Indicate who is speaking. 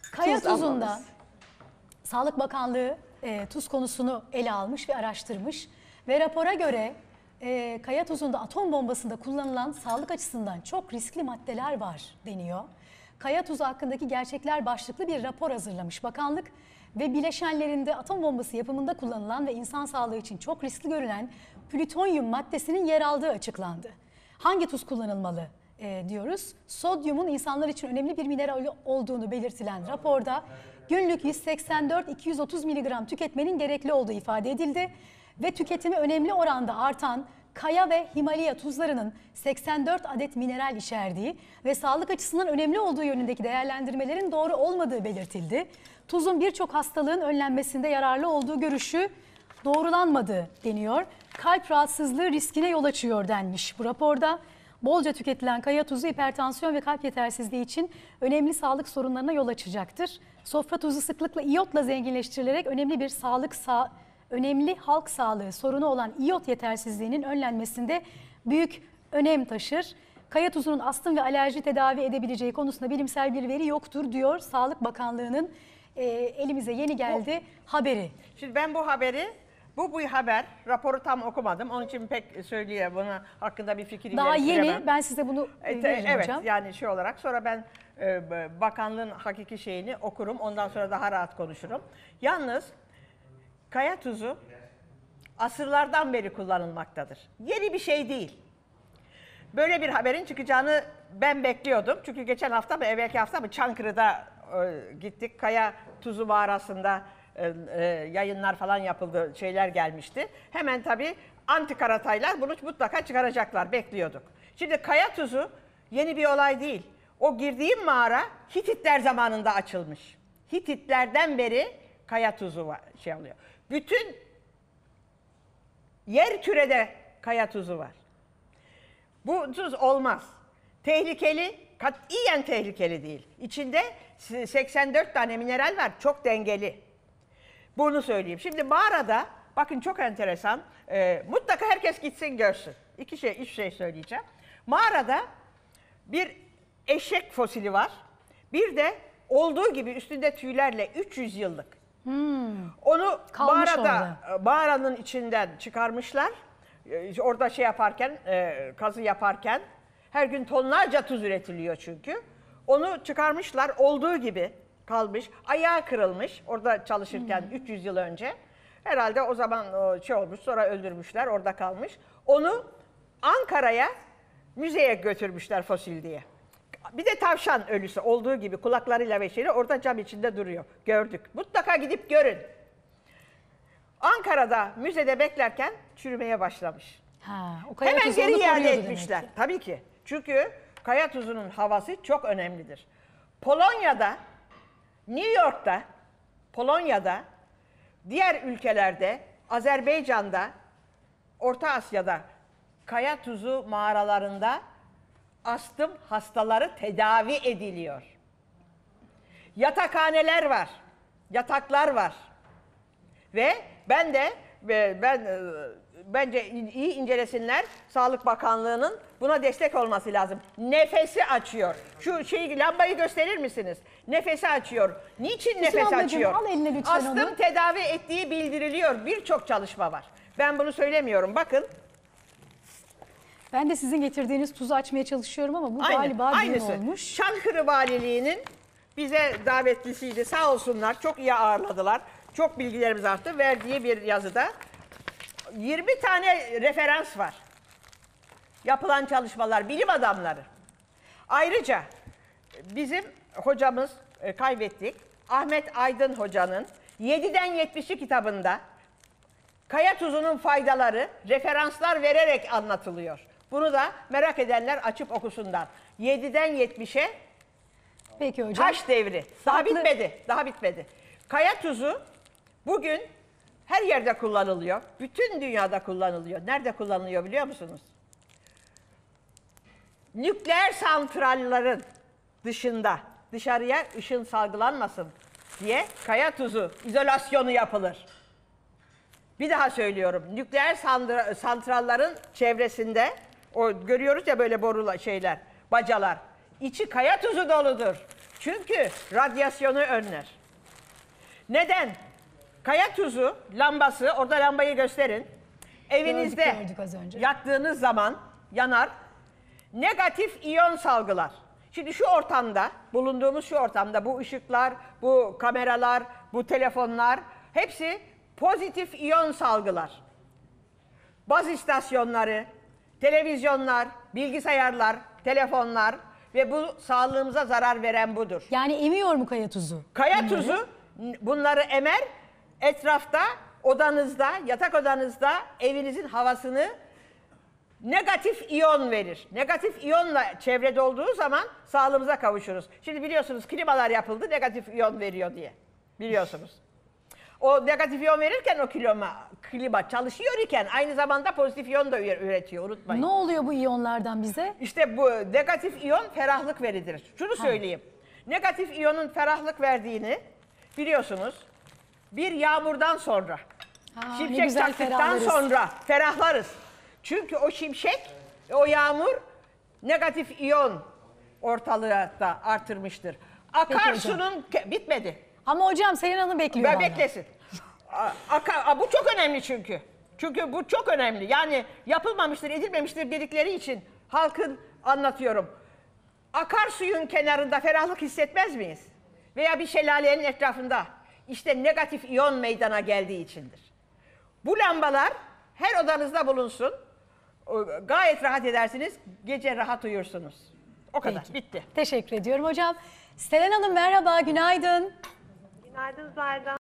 Speaker 1: Kaya tuzunda Sağlık Bakanlığı tuz konusunu ele almış ve araştırmış ve rapora göre kaya tuzunda atom bombasında kullanılan sağlık açısından çok riskli maddeler var deniyor. Kaya tuzu hakkındaki gerçekler başlıklı bir rapor hazırlamış bakanlık ve bileşenlerinde atom bombası yapımında kullanılan ve insan sağlığı için çok riskli görülen plütonyum maddesinin yer aldığı açıklandı. Hangi tuz kullanılmalı diyoruz? Sodyumun insanlar için önemli bir mineral olduğunu belirtilen raporda günlük 184-230 mg tüketmenin gerekli olduğu ifade edildi ve tüketimi önemli oranda artan kaya ve Himalaya tuzlarının 84 adet mineral içerdiği ve sağlık açısından önemli olduğu yönündeki değerlendirmelerin doğru olmadığı belirtildi. Tuzun birçok hastalığın önlenmesinde yararlı olduğu görüşü doğrulanmadı deniyor. Kalp rahatsızlığı riskine yol açıyor denmiş bu raporda. Bolca tüketilen kaya tuzu hipertansiyon ve kalp yetersizliği için önemli sağlık sorunlarına yol açacaktır. Sofra tuzu sıklıkla iyotla zenginleştirilerek önemli halk sağlığı sorunu olan iyot yetersizliğinin önlenmesinde büyük önem taşır. Kaya tuzunun astım ve alerji tedavi edebileceği konusunda bilimsel bir veri yoktur diyor Sağlık Bakanlığı'nın elimize yeni geldi haberi.
Speaker 2: Şimdi ben bu haberi, bu haber, raporu tam okumadım. Onun için pek söyleyemem, buna hakkında bir fikir
Speaker 1: daha
Speaker 2: ileri
Speaker 1: yeni, ben size bunu veririm
Speaker 2: evet,
Speaker 1: hocam.
Speaker 2: yani şey olarak sonra ben bakanlığın hakiki şeyini okurum. Ondan sonra daha rahat konuşurum. Yalnız kaya tuzu asırlardan beri kullanılmaktadır. Yeni bir şey değil. Böyle bir haberin çıkacağını ben bekliyordum. Çünkü geçen hafta mı, evvelki hafta mı Çankırı'da gittik. Kaya tuzu mağarasında yayınlar falan yapıldı, şeyler gelmişti. Hemen tabii anti karataylar bunu mutlaka çıkaracaklar, bekliyorduk. Şimdi kaya tuzu yeni bir olay değil. O girdiğim mağara Hititler zamanında açılmış. Hititlerden beri kaya tuzu var, şey oluyor. Bütün yer kürede kaya tuzu var. Bu tuz olmaz. Tehlikeli, katiyen tehlikeli değil. İçinde 84 tane mineral var, çok dengeli. Bunu söyleyeyim. Şimdi mağarada, bakın çok enteresan, mutlaka herkes gitsin görsün. Üç şey söyleyeceğim. Mağarada bir eşek fosili var. Bir de olduğu gibi üstünde tüylerle 300 yıllık. Onu mağaranın içinden çıkarmışlar. Orada şey yaparken, kazı yaparken her gün tonlarca tuz üretiliyor çünkü. Onu çıkarmışlar, olduğu gibi kalmış. Ayağı kırılmış orada çalışırken 300 yıl önce. Herhalde o zaman şey olmuş, sonra öldürmüşler, orada kalmış. Onu Ankara'ya müzeye götürmüşler fosil diye. Bir de tavşan ölüsü olduğu gibi kulaklarıyla ve şeyle orada cam içinde duruyor. Gördük. Mutlaka gidip görün. Ankara'da müzede beklerken çürümeye başlamış. Hemen geri iade etmişler. Tabii ki. Çünkü kaya tuzunun havası çok önemlidir. Polonya'da, New York'ta, Polonya'da, diğer ülkelerde, Azerbaycan'da, Orta Asya'da kaya tuzu mağaralarında astım hastaları tedavi ediliyor. Yatakhaneler var, yataklar var. Ve bence iyi incelesinler. Sağlık Bakanlığı'nın buna destek olması lazım. Nefesi açıyor. Şu lambayı gösterir misiniz? Nefesi açıyor. Niçin nefes açıyor?
Speaker 1: Al eline lütfen
Speaker 2: astım
Speaker 1: onu.
Speaker 2: tedavi ettiği bildiriliyor. Birçok çalışma var. Ben bunu söylemiyorum. Bakın.
Speaker 1: Ben de sizin getirdiğiniz tuzu açmaya çalışıyorum ama bu galiba düğün olmuş.
Speaker 2: Çankırı Valiliği'nin bize davetlisiydi. Sağ olsunlar. Çok iyi ağırladılar. Çok bilgilerimiz arttı. Verdiği bir yazıda 20 tane referans var. Yapılan çalışmalar, bilim adamları. Ayrıca bizim hocamız kaybettik. Ahmet Aydın Hoca'nın 7'den 70'i kitabında kaya tuzunun faydaları referanslar vererek anlatılıyor. Bunu da merak edenler açıp okusunlar. 7'den 70'e
Speaker 1: Peki hocam.
Speaker 2: Taş devri. Daha bitmedi. Kaya tuzu bugün her yerde kullanılıyor. Bütün dünyada kullanılıyor. Nerede kullanılıyor biliyor musunuz? Nükleer santrallerin dışında, dışarıya ışın salgılanmasın diye kaya tuzu izolasyonu yapılır. Bir daha söylüyorum. Nükleer santrallerin çevresinde, o görüyoruz ya böyle borular, bacalar. İçi kaya tuzu doludur. Çünkü radyasyonu önler. Neden? Kaya tuzu lambası, orada lambayı gösterin. Evinizde
Speaker 1: Gördük az önce.
Speaker 2: yaktığınız zaman yanar. Negatif iyon salgılar. Şimdi şu ortamda, bulunduğumuz şu ortamda bu ışıklar, bu kameralar, bu telefonlar hepsi pozitif iyon salgılar. Baz istasyonları, televizyonlar, bilgisayarlar, telefonlar ve bu sağlığımıza zarar veren budur.
Speaker 1: Yani emiyor mu kaya tuzu?
Speaker 2: Kaya tuzu bunları emer, etrafta, odanızda, yatak odanızda evinizin havasını negatif iyon verir. Negatif iyonla çevrede olduğu zaman sağlığımıza kavuşuruz. Şimdi biliyorsunuz klimalar yapıldı negatif iyon veriyor diye. Biliyorsunuz. O negatif iyon verirken o klima çalışıyor iken aynı zamanda pozitif iyon da üretiyor, unutmayın.
Speaker 1: Ne oluyor bu iyonlardan bize?
Speaker 2: İşte bu negatif iyon ferahlık veridir. Şunu söyleyeyim. Negatif iyonun ferahlık verdiğini biliyorsunuz. Bir yağmurdan sonra,
Speaker 1: Ne
Speaker 2: şimşek
Speaker 1: güzel
Speaker 2: çaktıktan
Speaker 1: ferahlarız.
Speaker 2: sonra ferahlarız. Çünkü o şimşek, o yağmur negatif iyon ortalığı da artırmıştır. Akarsunun bitmedi.
Speaker 1: Ama hocam Seyhan Hanım bekliyor
Speaker 2: Ben
Speaker 1: vallahi.
Speaker 2: beklesin. Bu çok önemli çünkü. Çünkü bu çok önemli. Yani yapılmamıştır, edilmemiştir dedikleri için halkın anlatıyorum. Akarsuyun kenarında ferahlık hissetmez miyiz? Veya bir şelalenin etrafında. İşte negatif iyon meydana geldiği içindir. Bu lambalar her odanızda bulunsun. Gayet rahat edersiniz. Gece rahat uyursunuz. O kadar.
Speaker 1: Peki.
Speaker 2: Bitti.
Speaker 1: Teşekkür ediyorum hocam. Selen Hanım merhaba, günaydın.
Speaker 3: Günaydın Zahide